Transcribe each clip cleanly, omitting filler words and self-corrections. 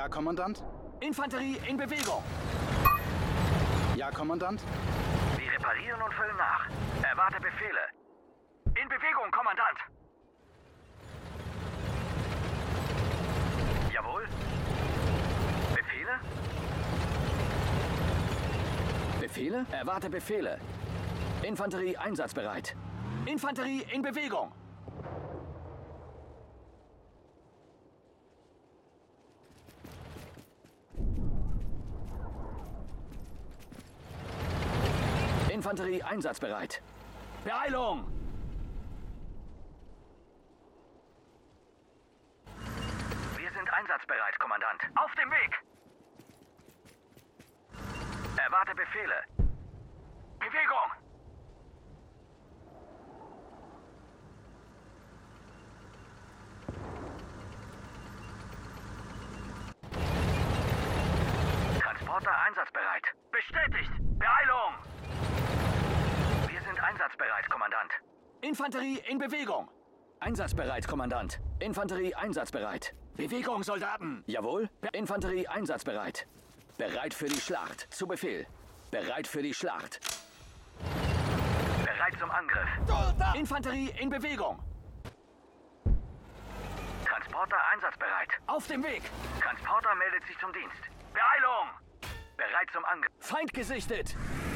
Ja, Kommandant. Infanterie in Bewegung. Ja, Kommandant. Wir reparieren und füllen nach. Erwarte Befehle. In Bewegung, Kommandant. Jawohl. Befehle? Befehle? Erwarte Befehle. Infanterie einsatzbereit. Infanterie in Bewegung. Infanterie einsatzbereit. Beeilung! Wir sind einsatzbereit, Kommandant. Auf dem Weg! Erwarte Befehle. Bewegung! Transporter einsatzbereit. Bestätigt! Beeilung! Wir sind einsatzbereit, Kommandant. Infanterie in Bewegung. Einsatzbereit, Kommandant. Infanterie einsatzbereit. Bewegung, Soldaten. Jawohl. Infanterie einsatzbereit. Bereit für die Schlacht. Zu Befehl. Bereit für die Schlacht. Bereit zum Angriff. Infanterie in Bewegung. Transporter einsatzbereit. Auf dem Weg. Transporter meldet sich zum Dienst. Beeilung! Bereit zum Angriff. Feind gesichtet.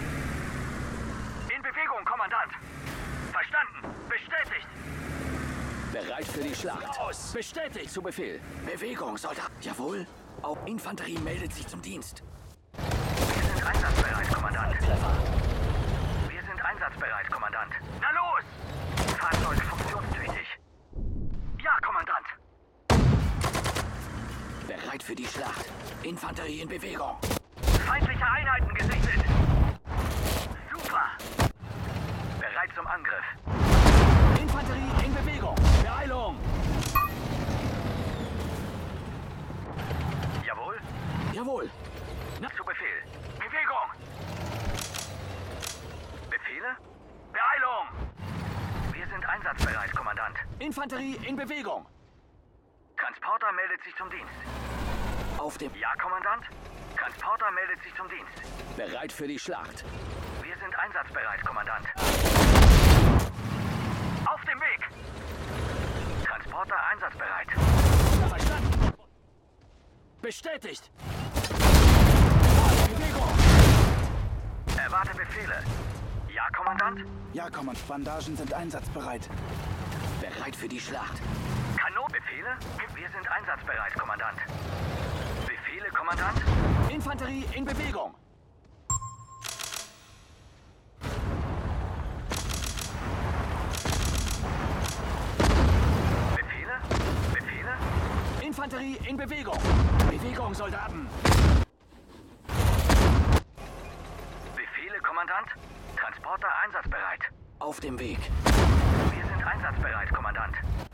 In Bewegung, Kommandant. Verstanden. Bestätigt. Bereit für die Schlacht. Aus. Bestätigt. Zu Befehl. Bewegung, Soldat. Jawohl. Auch Infanterie meldet sich zum Dienst. Wir sind einsatzbereit, Kommandant. Wir sind einsatzbereit, Kommandant. Na los! Fahrzeug funktionstüchtig. Ja, Kommandant. Bereit für die Schlacht. Infanterie in Bewegung. Feindliche Einheiten gesichtet. Super. Bereit zum Angriff. Infanterie in Bewegung. Beeilung. Jawohl. Jawohl. Na, zu Befehl. Bewegung. Befehle? Beeilung. Wir sind einsatzbereit, Kommandant. Infanterie in Bewegung. Transporter meldet sich zum Dienst. Auf dem... Ja, Kommandant. Transporter meldet sich zum Dienst. Bereit für die Schlacht. Wir sind einsatzbereit, Kommandant. Auf dem Weg. Transporter einsatzbereit. Verstanden. Bestätigt. Bewegung. Erwarte Befehle. Ja, Kommandant? Ja, Kommandant. Bandagen sind einsatzbereit. Bereit für die Schlacht. Befehle? Wir sind einsatzbereit, Kommandant. Befehle, Kommandant? Infanterie in Bewegung. Befehle? Befehle? Infanterie in Bewegung. Bewegung, Soldaten. Befehle, Kommandant? Transporter einsatzbereit. Auf dem Weg. Wir sind einsatzbereit, Kommandant.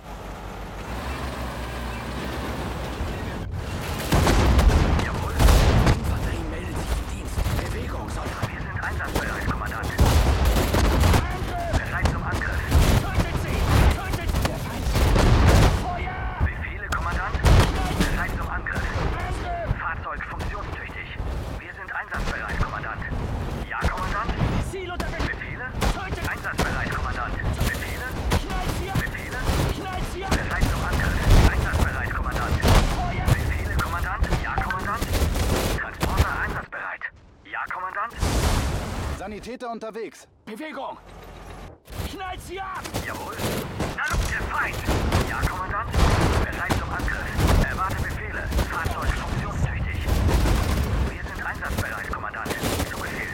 Bewegung, Soldat. Wir sind einsatzbereit, Kommandant. Bereit zum Angriff. Tötet sie! Tötet sie! Der Feind! Feuer! Befehle, Kommandant. Bereit zum Angriff. Fahrzeug funktionstüchtig. Wir sind einsatzbereit, Kommandant. Ja, Kommandant. Ziel unter Befehle. Tötet! Einsatzbereit, Kommandant. Befehle. Knallt sie ab! Befehle. Knallt sie ab! Bereit zum Angriff. Einsatzbereit, Kommandant. Feuer! Befehle, Kommandant. Ja, Kommandant. Transporter einsatzbereit. Ja, Kommandant? Sanitäter unterwegs. Bewegung! Knallt sie ab! Jawohl. Na los, der Feind! Ja, Kommandant? Bereit zum Angriff. Erwarte Befehle. Fahrzeug funktionstüchtig. Wir sind einsatzbereit, Kommandant. Zu Befehl.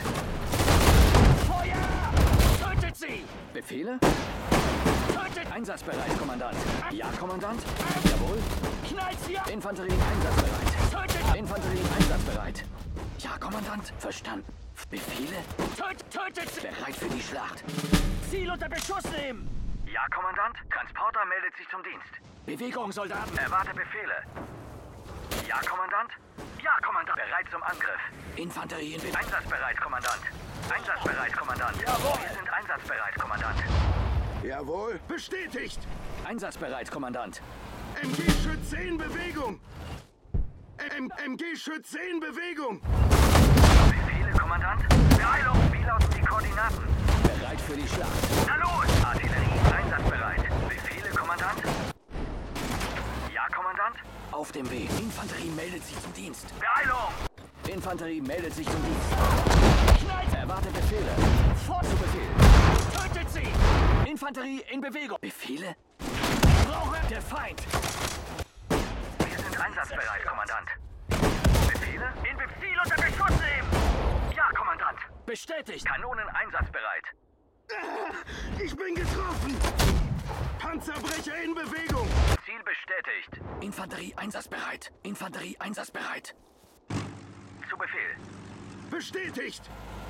Feuer! Tötet sie! Befehle? Tötet! Einsatzbereit, Kommandant. Ja, Kommandant? Jawohl. Knallt sie ab! Infanterie einsatzbereit. Tötet! Infanterie einsatzbereit. Ja, Kommandant. Verstanden. Befehle? Tötet sie! Bereit für die Schlacht. Ziel unter Beschuss nehmen! Ja, Kommandant. Transporter meldet sich zum Dienst. Bewegung, Soldaten. Erwarte Befehle. Ja, Kommandant. Ja, Kommandant. Bereit zum Angriff. Infanterie in Bewegung. Einsatzbereit, Kommandant. Einsatzbereit, Kommandant. Jawohl. Wir sind einsatzbereit, Kommandant. Jawohl, bestätigt. Einsatzbereit, Kommandant. MG-Schütze in Bewegung. MG-Schütze in Bewegung! Befehle, Kommandant? Beeilung! Wie lauten die Koordinaten? Bereit für die Schlacht. Na los! Artillerie, einsatzbereit. Befehle, Kommandant? Ja, Kommandant? Auf dem Weg. Infanterie meldet sich zum Dienst. Beeilung! Infanterie meldet sich zum Dienst. Knallt! Erwarte Befehle. Fort! Zu Befehl. Tötet sie! Infanterie in Bewegung. Befehle? Brauche! Der Feind. Wir sind einsatzbereit, Kommandant. Befehle? In Befehl unter Beschuss nehmen! Ja, Kommandant. Bestätigt. Kanonen einsatzbereit. Ich bin getroffen! Panzerbrecher in Bewegung! Ziel bestätigt. Infanterie einsatzbereit. Infanterie einsatzbereit. Zu Befehl. Bestätigt!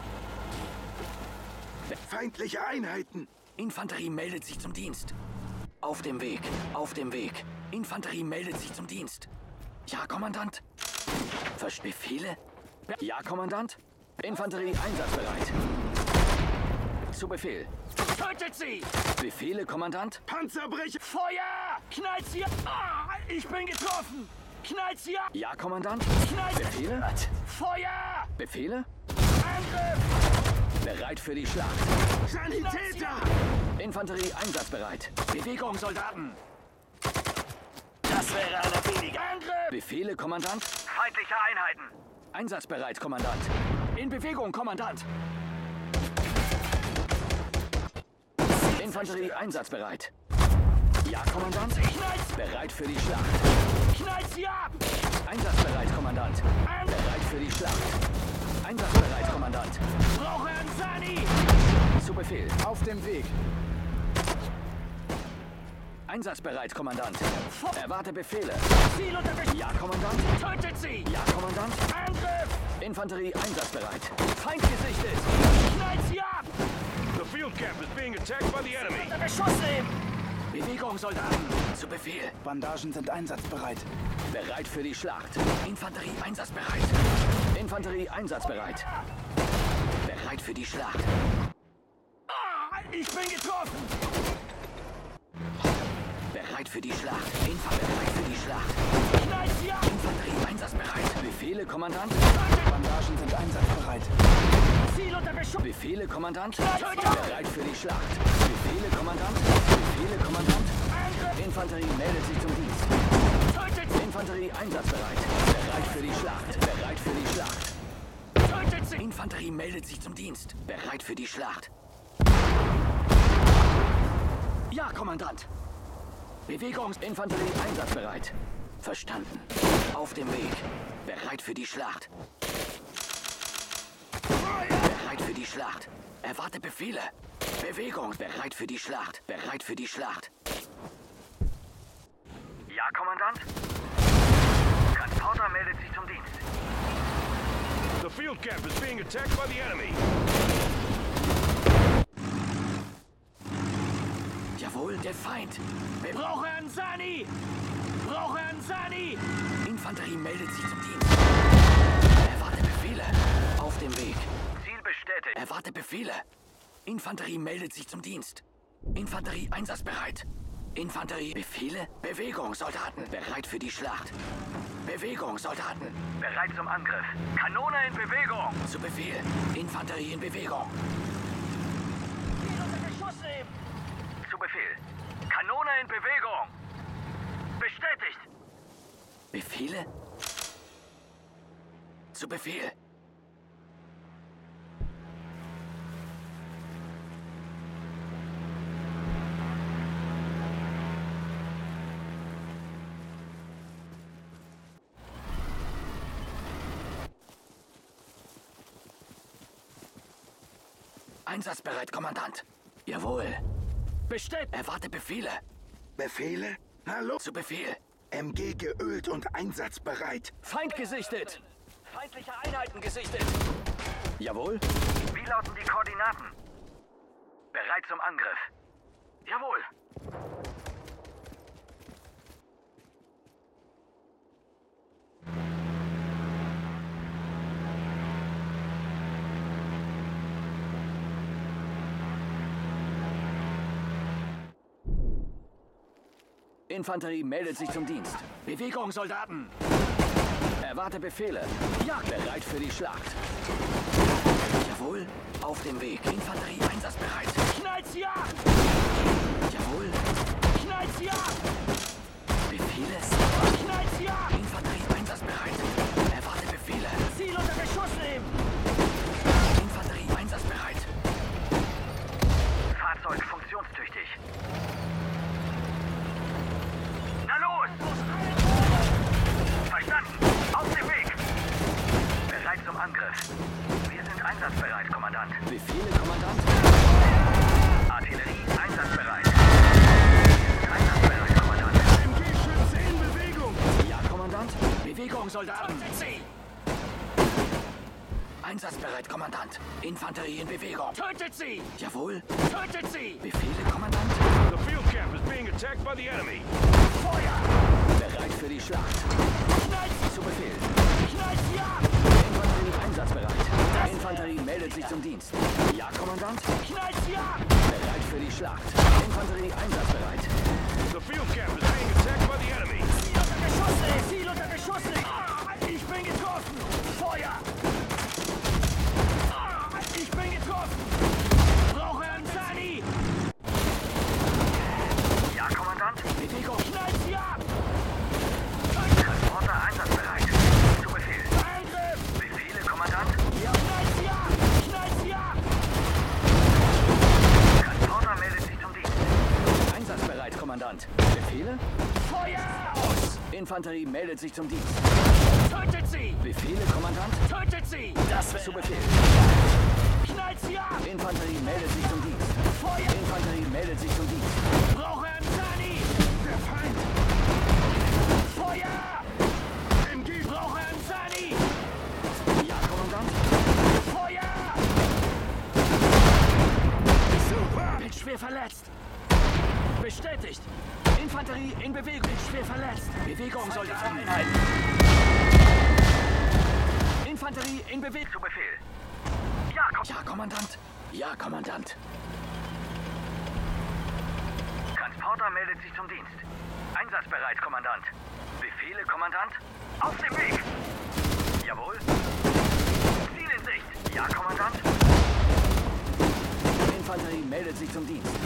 Feindliche Einheiten! Infanterie meldet sich zum Dienst. Auf dem Weg. Auf dem Weg. Infanterie meldet sich zum Dienst. Ja, Kommandant. Befehle? Ja, Kommandant. Infanterie einsatzbereit. Zu Befehl. Tötet sie! Befehle, Kommandant. Panzerbrecher! Feuer! Knallt sie ab! Ah, ich bin getroffen! Knallt sie ab! Ja, Kommandant. Knallt! Befehle? Feuer! Befehle? Angriff! Bereit für die Schlacht. Sanitäter! Infanterie einsatzbereit. Bewegung, Soldaten. Das wäre einer weniger! Angriff! Befehle, Kommandant. Feindliche Einheiten! Einsatzbereit, Kommandant. In Bewegung, Kommandant. Infanterie einsatzbereit. Ja, Kommandant. Bereit für die Schlacht. Knallt sie ab! Einsatzbereit, Kommandant. Bereit für die Schlacht. Einsatzbereit, Kommandant. Brauche Ansani! Zu Befehl. Auf dem Weg. Einsatzbereit, Kommandant. Erwarte Befehle. Ziel unter Beschuss! Ja, Kommandant. Tötet sie! Ja, Kommandant. Angriff! Infanterie einsatzbereit. Feind gesichtet. Knallt sie ab! The field camp is being attacked by the enemy! Unter Beschuss nehmen! Bewegung, Soldaten. Zu Befehl. Bandagen sind einsatzbereit. Bereit für die Schlacht. Infanterie einsatzbereit. Infanterie einsatzbereit. Bereit für die Schlacht. Ah, ich bin getroffen! Bereit für die Schlacht. Bereit für die Schlacht. Knallt sie ab! Infanterie einsatzbereit. Befehle, Kommandant. Bandagen sind einsatzbereit. Ziel unter Beschuss! Befehle, Kommandant. Tötet! Bereit für die Schlacht. Befehle, Kommandant. Befehle, Kommandant. Angriff! Infanterie meldet sich zum Dienst. Tötet sie! Infanterie einsatzbereit. Bereit für die Schlacht. Bereit für die Schlacht. Tötet sie! Infanterie meldet sich zum Dienst. Bereit für die Schlacht. Ja, Kommandant. Bewegungsinfanterie einsatzbereit. Verstanden. Auf dem Weg. Bereit für die Schlacht. Bereit für die Schlacht. Erwarte Befehle. Bewegung. Bereit für die Schlacht. Bereit für die Schlacht. Ja, Kommandant? Transporter meldet sich zum Dienst. The field camp is being attacked by the enemy! Jawohl, der Feind. Brauche Ansani! Brauche Ansani! Infanterie meldet sich zum Dienst. Erwarte Befehle. Auf dem Weg. Ziel bestätigt. Erwarte Befehle. Infanterie meldet sich zum Dienst. Infanterie einsatzbereit. Infanterie Befehle. Bewegung, Soldaten. Bereit für die Schlacht. Bewegung, Soldaten. Bereit zum Angriff. Kanone in Bewegung! Zu Befehl. Infanterie in Bewegung. Ziel unter Beschuss nehmen! Zu Befehl. Kanone in Bewegung! Bestätigt! Befehle? Zu Befehl. Einsatzbereit, Kommandant. Jawohl. Bestätigt. Erwarte Befehle. Befehle? Hallo? Zu Befehl. MG geölt und einsatzbereit. Feind gesichtet. Feindliche Einheiten gesichtet. Jawohl. Wie lauten die Koordinaten? Bereit zum Angriff. Jawohl. Infanterie meldet sich zum Dienst. Bewegung, Soldaten. Erwarte Befehle. Ja, bereit für die Schlacht. Jawohl, auf dem Weg. Infanterie einsatzbereit. Knallt's ja! Jawohl, Knallt's ja! Befehle. Knallt's ja! Infanterie einsatzbereit. Erwarte Befehle. Ziel unter Beschuss nehmen! Infanterie einsatzbereit. Fahrzeug funktionstüchtig. Na los! Verstanden! Auf dem Weg! Bereit zum Angriff. Wir sind einsatzbereit, Kommandant. Befehle, Kommandant. Artillerie einsatzbereit. Wir sind einsatzbereit, Kommandant. MG-Schütze in Bewegung! Ja, Kommandant. Bewegung, Soldaten. Tötet sie! Einsatzbereit, Kommandant. Infanterie in Bewegung. Tötet sie! Jawohl. Tötet sie! Befehle, Kommandant. The field camp is being attacked by the enemy. Feuer! Bereit für die Schlacht. Knallt's! Zu Befehl. Knallt's ja! Infanterie einsatzbereit. Infanterie meldet sich zum Dienst. Ja, Kommandant. Knallt's ja! Bereit für die Schlacht. Infanterie einsatzbereit. The field camp is being attacked by the enemy. Ziel unter Beschuss nehmen! Ziel unter Beschuss nehmen! Ich bin getroffen! Feuer! Ich bin getroffen! Brauche einen Zani! Ja, Kommandant? Bewegung. Knallt's ja! Transporter einsatzbereit. Zu Befehl. Angriff! Befehle, Kommandant. Ja, knallt's ja! Knallt's ja! Transporter meldet sich zum Dienst. Einsatzbereit, Kommandant. Befehle? Feuer! Aus. Infanterie meldet sich zum Dienst. Tötet sie! Befehle, Kommandant. Tötet sie! Das Zu Befehl. Knallt's ja! Infanterie meldet sich zum Dienst. Feuer! Infanterie meldet sich zum Dienst. Brauche einen Zani! Der Feind! Feuer! MG! Brauche einen Zani! Ja, Kommandant. Feuer! Super! Bin schwer verletzt! Bestätigt! Infanterie in Bewegung. Bin schwer verletzt! Bewegung, Soldaten. Einheiten. Infanterie in Bewegung. Zu Befehl! Ja, Kommandant. Ja, Kommandant. Transporter meldet sich zum Dienst. Einsatzbereit, Kommandant. Befehle, Kommandant. Auf dem Weg! Jawohl. Ziel in Sicht. Ja, Kommandant. Infanterie meldet sich zum Dienst.